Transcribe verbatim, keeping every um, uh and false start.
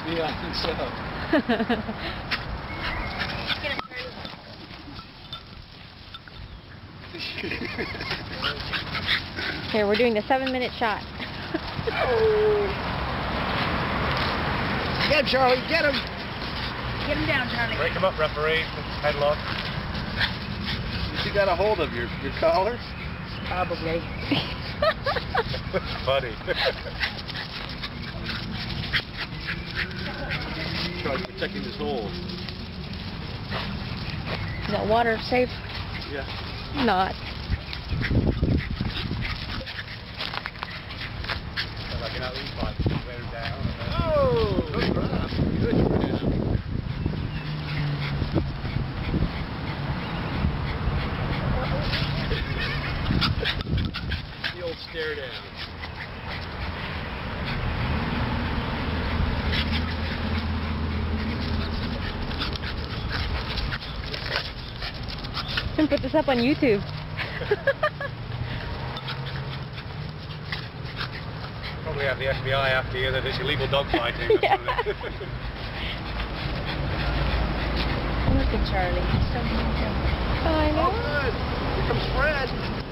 Yeah, I think so. Here, we're doing the seven minute shot. Oh. Get him, Charlie, get him! Get him down, Charlie. Break him up, referee. Headlock. You got a hold of your, your collar? Probably. Funny. Charlie protecting his hole. Is that water safe? Yeah. Not. Like an elite fight. Down. Oh! Good grab. Good grab. The old stare down. Can put this up on YouTube. Probably have the F B I after you that it's illegal dog fighting. Yeah. Look at Charlie. He's so handsome. Oh, I know. Oh, good. Here comes Fred.